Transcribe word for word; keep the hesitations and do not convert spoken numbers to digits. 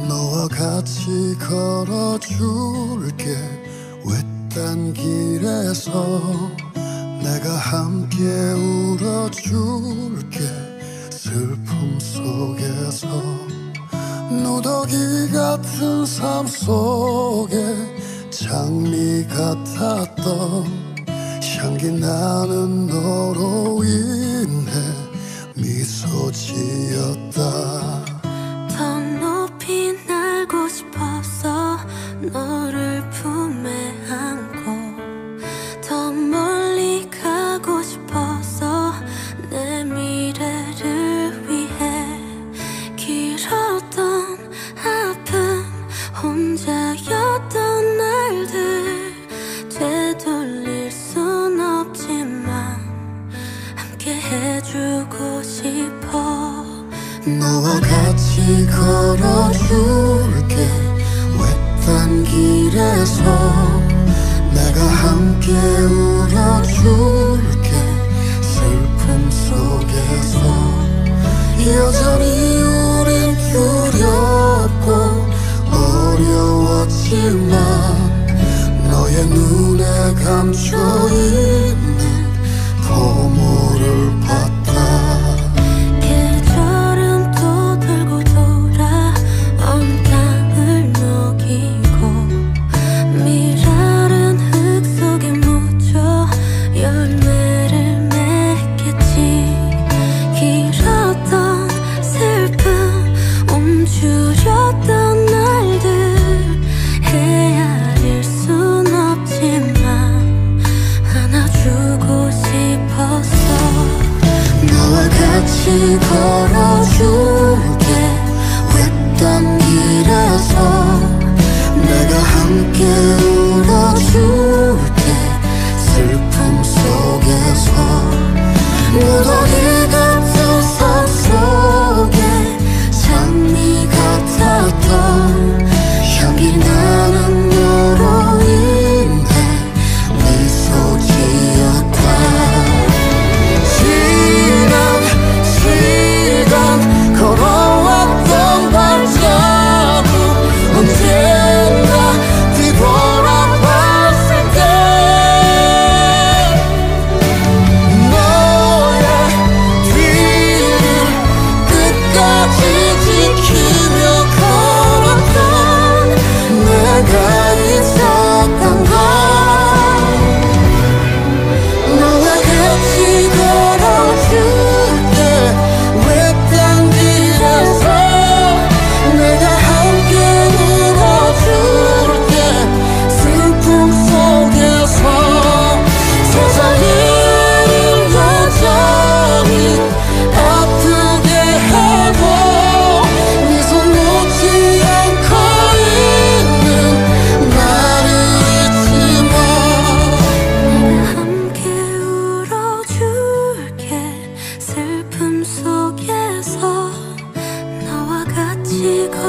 너와 같이 걸어줄게. 외딴 길에서 내가 함께 울어줄게. 슬픔 속에서 누더기 같은 삶 속에 장미 같았던 향기 나는 너로 인해 미소 지었다. 더 높이 날고 싶어서 너를 품에 안고, 더 멀리 가고 싶어서 내 미래를 위해 길었던 아픔, 혼자였던 날들 되돌릴 순 없지만 함께 해주고 싶어. 너와 같이 걸어줄게. 외딴 길에서 내가 함께 울어줄게. 슬픔 속에서 여전히 우린 두렵고 어려웠지만 너의 눈에 감춰있는 보물을 봤다. 계절은 또 돌고 돌아 온 땅을 녹이고, 미랄은 흙 속에 묻혀 열매를 맺겠지. 길었던 슬픔, 움츠렸던 날들 헤아릴 순 없지만 안아주고 싶었어. 너와 같이 걸어줄게. 외딴 길에서 내가 함께 울어줄게. 슬픔 속에서 무더기 같은 삶 속에 장미 같았던 향기 나는 너로 인해 미소 지었다. 지난 시간 걸어왔던 발자국 언젠가 뒤돌아봤을 때 너의 뒤를 끝까지 지키며 걸었던 내가 있었던 걸. 너와 같이 걸어줄게. 외딴 길에서 내가 함께 울어줄게. 슬픔 속에서 세상이 여전히 아프게 해도 미소 놓지 않고 있는 나를 잊지 마. 내가 함께 울어줄게. 슬픔 속에서 너와 같이